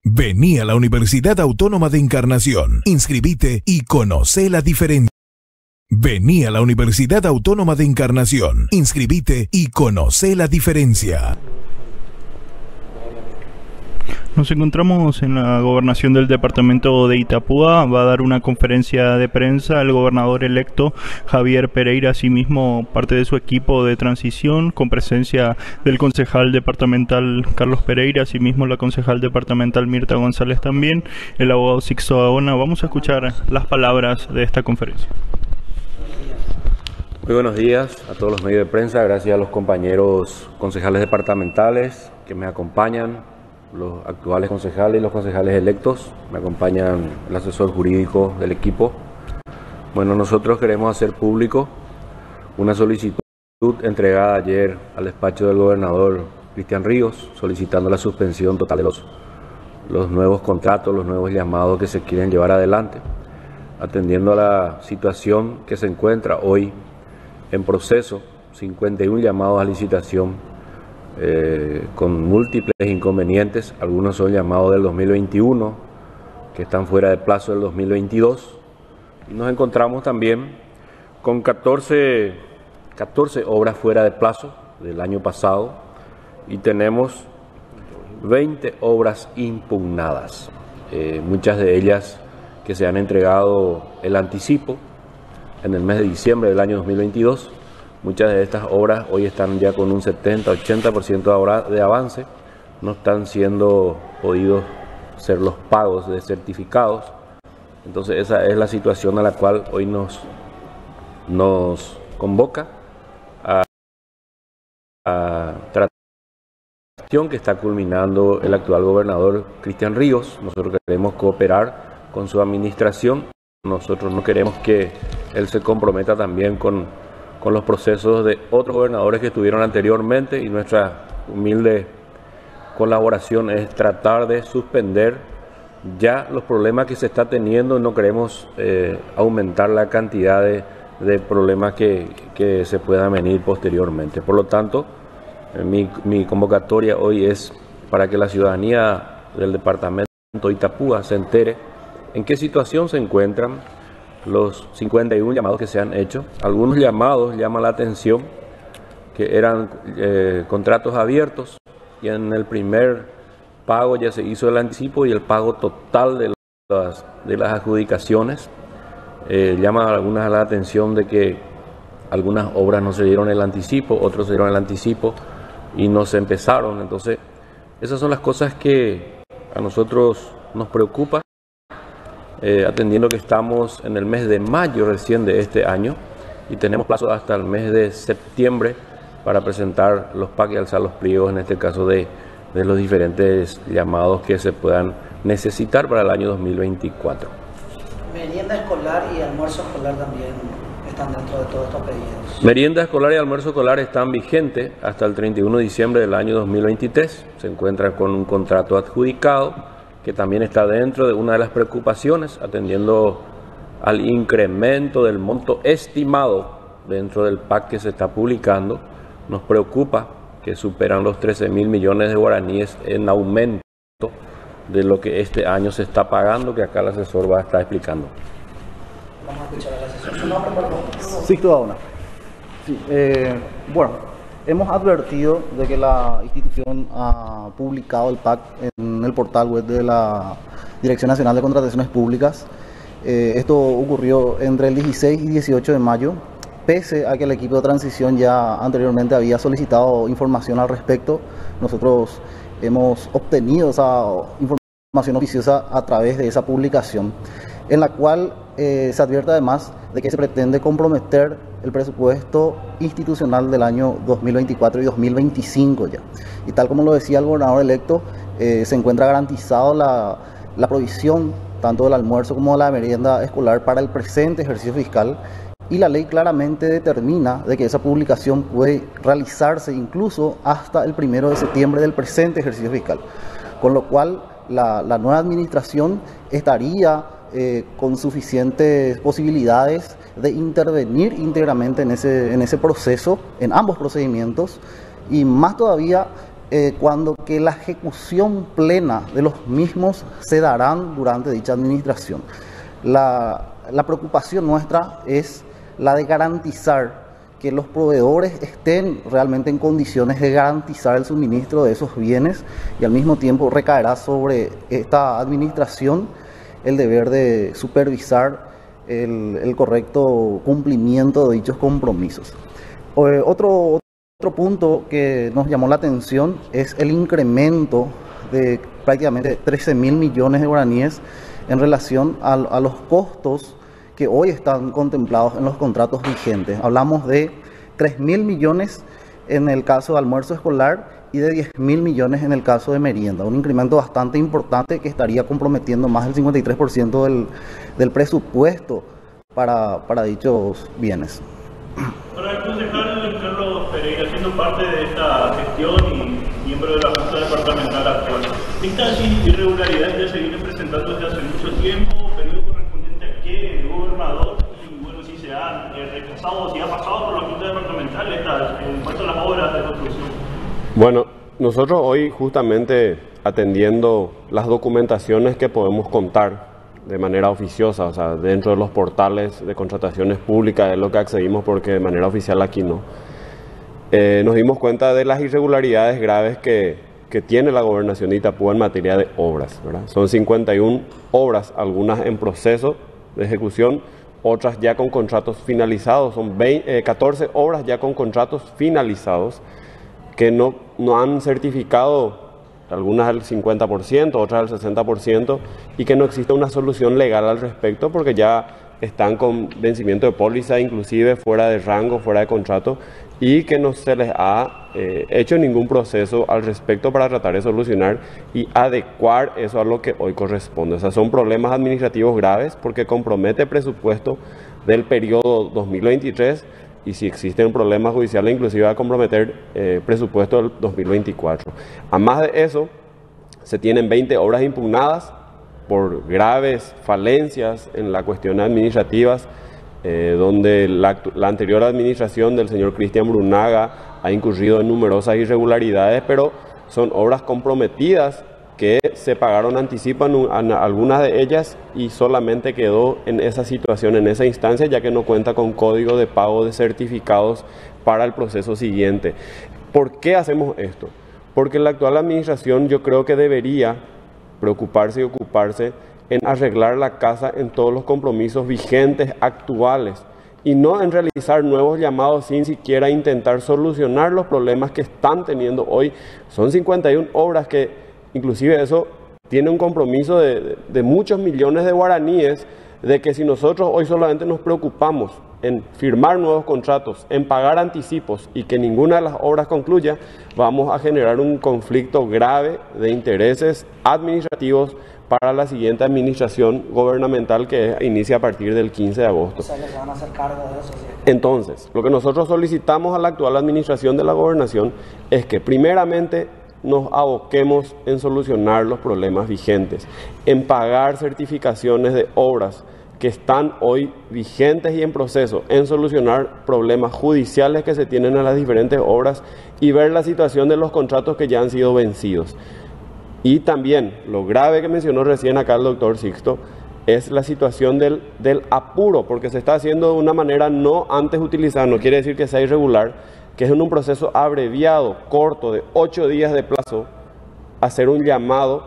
Vení a la Universidad Autónoma de Encarnación, inscribite y conoce la diferencia. Vení a la Universidad Autónoma de Encarnación, inscribite y conoce la diferencia. Nos encontramos en la gobernación del departamento de Itapúa. Va a dar una conferencia de prensa el gobernador electo Javier Pereira, asimismo parte de su equipo de transición, con presencia del concejal departamental Carlos Pereira, asimismo la concejal departamental Mirta González también, el abogado Sixto Gaona. Vamos a escuchar las palabras de esta conferencia. Muy buenos días a todos los medios de prensa, gracias a los compañeros concejales departamentales que me acompañan, los actuales concejales y los concejales electos, me acompañan el asesor jurídico del equipo. Bueno, nosotros queremos hacer público una solicitud entregada ayer al despacho del gobernador Cristian Ríos, solicitando la suspensión total de los nuevos contratos, los nuevos llamados que se quieren llevar adelante, atendiendo a la situación que se encuentra hoy en proceso, 51 llamados a licitación, con múltiples inconvenientes. Algunos son llamados del 2021 que están fuera de plazo del 2022, y nos encontramos también con 14 obras fuera de plazo del año pasado, y tenemos 20 obras impugnadas, muchas de ellas que se han entregado el anticipo en el mes de diciembre del año 2022. Muchas de estas obras hoy están ya con un 70-80% de avance, no están siendo podidos ser los pagos de certificados. Entonces esa es la situación a la cual hoy nos convoca a tratar que está culminando el actual gobernador Cristian Ríos. Nosotros queremos cooperar con su administración, nosotros no queremos que él se comprometa también con los procesos de otros gobernadores que estuvieron anteriormente, y nuestra humilde colaboración es tratar de suspender ya los problemas que se está teniendo. No queremos aumentar la cantidad de problemas que se puedan venir posteriormente. Por lo tanto, mi convocatoria hoy es para que la ciudadanía del departamento de Itapúa se entere en qué situación se encuentran los 51 llamados que se han hecho. Algunos llamados llaman la atención que eran contratos abiertos, y en el primer pago ya se hizo el anticipo y el pago total de las adjudicaciones. Llama a algunas la atención de que algunas obras no se dieron el anticipo, otros se dieron el anticipo y no se empezaron. Entonces esas son las cosas que a nosotros nos preocupan. Atendiendo que estamos en el mes de mayo recién de este año y tenemos plazo hasta el mes de septiembre para presentar los PAC y alzar los pliegos, en este caso de los diferentes llamados que se puedan necesitar para el año 2024. Merienda escolar y almuerzo escolar también están dentro de todos estos pedidos. Merienda escolar y almuerzo escolar están vigentes hasta el 31 de diciembre del año 2023. Se encuentran con un contrato adjudicado, que también está dentro de una de las preocupaciones, atendiendo al incremento del monto estimado dentro del PAC que se está publicando. Nos preocupa que superan los 13.000 millones de guaraníes en aumento de lo que este año se está pagando, que acá el asesor va a estar explicando. Vamos a escuchar al asesor. ¿Su nombre, por favor? Sixto Gaona. Sí, bueno. Hemos advertido de que la institución ha publicado el PAC en el portal web de la Dirección Nacional de Contrataciones Públicas. Esto ocurrió entre el 16 y 18 de mayo, pese a que el equipo de transición ya anteriormente había solicitado información al respecto. Nosotros hemos obtenido esa información oficiosa a través de esa publicación, en la cual se advierte además de que se pretende comprometer el presupuesto institucional del año 2024 y 2025 ya. Y tal como lo decía el gobernador electo, se encuentra garantizado la provisión tanto del almuerzo como de la merienda escolar para el presente ejercicio fiscal, y la ley claramente determina de que esa publicación puede realizarse incluso hasta el 1 de septiembre del presente ejercicio fiscal, con lo cual la nueva administración estaría con suficientes posibilidades de intervenir íntegramente en ese proceso, en ambos procedimientos, y más todavía cuando que la ejecución plena de los mismos se darán durante dicha administración. La preocupación nuestra es la de garantizar que los proveedores estén realmente en condiciones de garantizar el suministro de esos bienes, y al mismo tiempo recaerá sobre esta administración el deber de supervisar el correcto cumplimiento de dichos compromisos. Otro punto que nos llamó la atención es el incremento de prácticamente 13.000 millones de guaraníes en relación a los costos que hoy están contemplados en los contratos vigentes. Hablamos de 3.000 millones en el caso de almuerzo escolar y de 10.000 millones en el caso de merienda. Un incremento bastante importante que estaría comprometiendo más del 53% del presupuesto para dichos bienes. Para el concejal Carlos Pereira, siendo parte de esta gestión y miembro de la Junta Departamental actual, ¿estas irregularidades ya se vienen presentando desde hace mucho tiempo? ¿Periodo correspondiente a qué gobernador? Y bueno, si se han rechazado, si ha pasado por la Junta Departamental en cuanto a las obras de construcción. Bueno, nosotros hoy justamente atendiendo las documentaciones que podemos contar de manera oficiosa, o sea, dentro de los portales de contrataciones públicas es lo que accedimos porque de manera oficial aquí no. Nos dimos cuenta de las irregularidades graves que tiene la gobernación de Itapúa en materia de obras, ¿verdad? Son 51 obras, algunas en proceso de ejecución, otras ya con contratos finalizados, son 14 obras ya con contratos finalizados que no han certificado, algunas al 50%, otras al 60%, y que no existe una solución legal al respecto porque ya están con vencimiento de póliza, inclusive fuera de rango, fuera de contrato, y que no se les ha hecho ningún proceso al respecto para tratar de solucionar y adecuar eso a lo que hoy corresponde. O sea, son problemas administrativos graves porque compromete el presupuesto del periodo 2023, y si existen problemas judiciales inclusive va a comprometer presupuesto del 2024. Además de eso, se tienen 20 obras impugnadas por graves falencias en las cuestiones administrativas, donde la anterior administración del señor Cristian Brunaga ha incurrido en numerosas irregularidades, pero son obras comprometidas que se pagaron anticipo en algunas de ellas y solamente quedó en esa situación, en esa instancia, ya que no cuenta con código de pago de certificados para el proceso siguiente. ¿Por qué hacemos esto? Porque la actual administración yo creo que debería preocuparse y ocuparse en arreglar la casa en todos los compromisos vigentes actuales y no en realizar nuevos llamados sin siquiera intentar solucionar los problemas que están teniendo hoy. Son 51 obras que inclusive eso tiene un compromiso de muchos millones de guaraníes, de que si nosotros hoy solamente nos preocupamos en firmar nuevos contratos, en pagar anticipos y que ninguna de las obras concluya, vamos a generar un conflicto grave de intereses administrativos para la siguiente administración gubernamental que inicia a partir del 15 de agosto. O sea, que se van a hacer cargo de eso, ¿sí? Entonces, lo que nosotros solicitamos a la actual administración de la gobernación es que primeramente nos aboquemos en solucionar los problemas vigentes, en pagar certificaciones de obras que están hoy vigentes y en proceso, en solucionar problemas judiciales que se tienen en las diferentes obras y ver la situación de los contratos que ya han sido vencidos. Y también lo grave que mencionó recién acá el doctor Sixto es la situación del apuro, porque se está haciendo de una manera no antes utilizada, no quiere decir que sea irregular, que es en un proceso abreviado, corto, de 8 días de plazo, hacer un llamado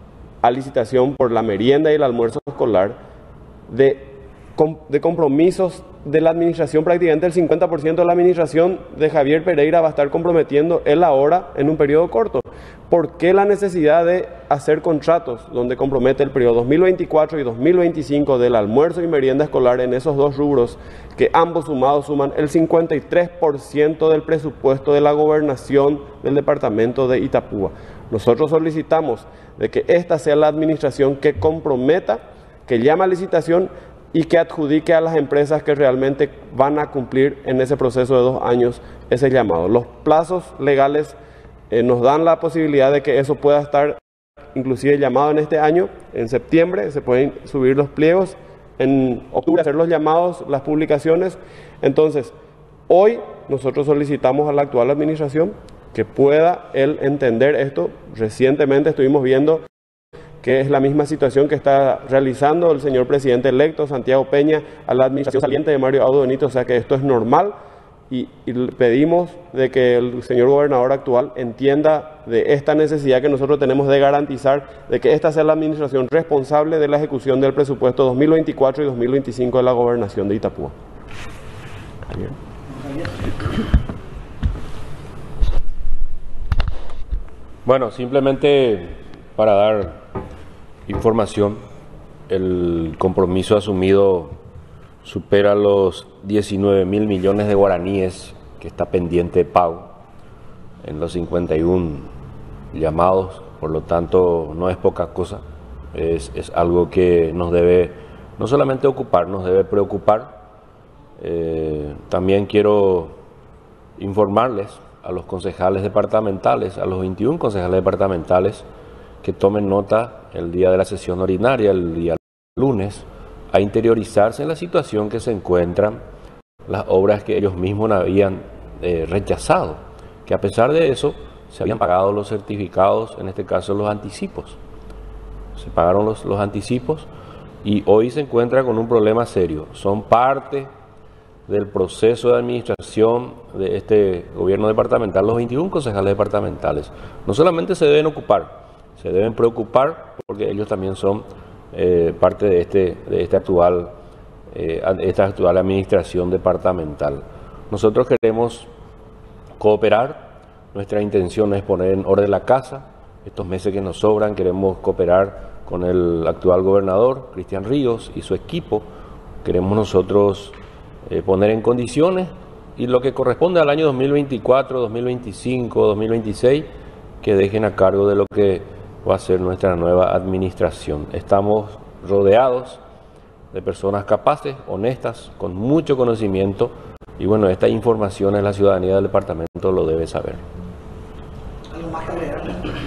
a licitación por la merienda y el almuerzo escolar de compromisos de la administración. Prácticamente el 50% de la administración de Javier Pereira va a estar comprometiendo él ahora en un periodo corto. ¿Por qué la necesidad de hacer contratos donde compromete el periodo 2024 y 2025 del almuerzo y merienda escolar en esos dos rubros, que ambos sumados suman el 53% del presupuesto de la gobernación del departamento de Itapúa? Nosotros solicitamos de que esta sea la administración que comprometa, que llame a licitación y que adjudique a las empresas que realmente van a cumplir en ese proceso de 2 años ese llamado. Los plazos legales nos dan la posibilidad de que eso pueda estar inclusive llamado en este año, en septiembre, se pueden subir los pliegos, en octubre hacer los llamados, las publicaciones. Entonces, hoy nosotros solicitamos a la actual administración que pueda él entender esto. Recientemente estuvimos viendo que es la misma situación que está realizando el señor presidente electo Santiago Peña a la administración saliente de Mario Abdo Benito, o sea que esto es normal y pedimos de que el señor gobernador actual entienda de esta necesidad que nosotros tenemos de garantizar de que esta sea la administración responsable de la ejecución del presupuesto 2024 y 2025 de la gobernación de Itapúa. Bueno, simplemente para dar información, el compromiso asumido supera los 19.000 millones de guaraníes que está pendiente de pago en los 51 llamados, por lo tanto no es poca cosa, es algo que nos debe no solamente ocupar, nos debe preocupar. También quiero informarles a los concejales departamentales, a los 21 concejales departamentales, que tomen nota el día de la sesión ordinaria, el día lunes, a interiorizarse en la situación que se encuentran las obras que ellos mismos habían rechazado, que a pesar de eso se habían pagado los certificados, en este caso los anticipos. Se pagaron los anticipos y hoy se encuentra con un problema serio. Son parte del proceso de administración de este gobierno departamental, los 21 concejales departamentales. No solamente se deben ocupar, se deben preocupar porque ellos también son parte de esta actual administración departamental. Nosotros queremos cooperar, nuestra intención es poner en orden la casa. Estos meses que nos sobran queremos cooperar con el actual gobernador, Cristian Ríos, y su equipo. Queremos nosotros poner en condiciones y lo que corresponde al año 2024, 2025, 2026, que dejen a cargo de lo que va a ser nuestra nueva administración. Estamos rodeados de personas capaces, honestas, con mucho conocimiento y bueno, esta información la ciudadanía del departamento lo debe saber. ¿Algo más que agregar?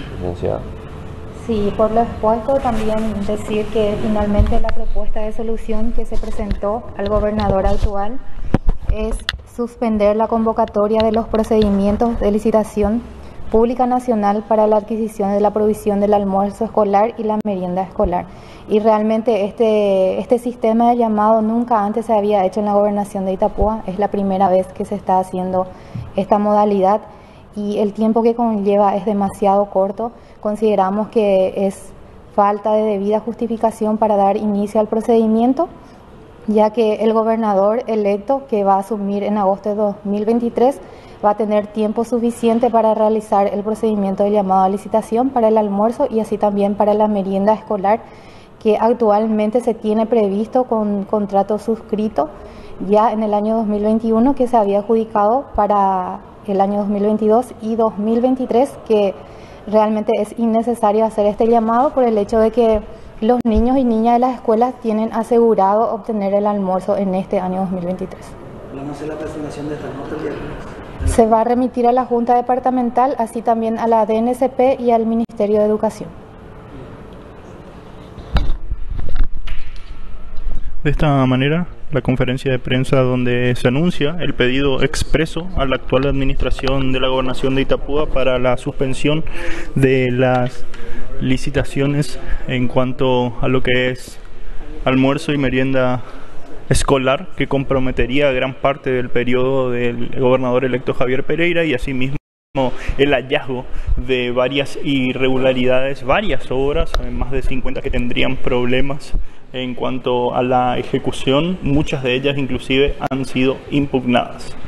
Sí, por lo expuesto también decir que finalmente la propuesta de solución que se presentó al gobernador actual es suspender la convocatoria de los procedimientos de licitación pública nacional para la adquisición de la provisión del almuerzo escolar y la merienda escolar. Y realmente este sistema de llamado nunca antes se había hecho en la gobernación de Itapúa, es la primera vez que se está haciendo esta modalidad y el tiempo que conlleva es demasiado corto. Consideramos que es falta de debida justificación para dar inicio al procedimiento, ya que el gobernador electo, que va a asumir en agosto de 2023, va a tener tiempo suficiente para realizar el procedimiento de llamado a licitación para el almuerzo y así también para la merienda escolar, que actualmente se tiene previsto con contrato suscrito ya en el año 2021, que se había adjudicado para el año 2022 y 2023, que realmente es innecesario hacer este llamado por el hecho de que los niños y niñas de las escuelas tienen asegurado obtener el almuerzo en este año 2023. ¿Vamos a hacer la presentación de esta nota el día lunes? Se va a remitir a la Junta Departamental, así también a la DNCP y al Ministerio de Educación. De esta manera, la conferencia de prensa donde se anuncia el pedido expreso a la actual administración de la gobernación de Itapúa para la suspensión de las licitaciones en cuanto a lo que es almuerzo y merienda escolar, que comprometería gran parte del periodo del gobernador electo Javier Pereira, y asimismo el hallazgo de varias irregularidades, varias obras, más de 50 que tendrían problemas en cuanto a la ejecución, muchas de ellas inclusive han sido impugnadas.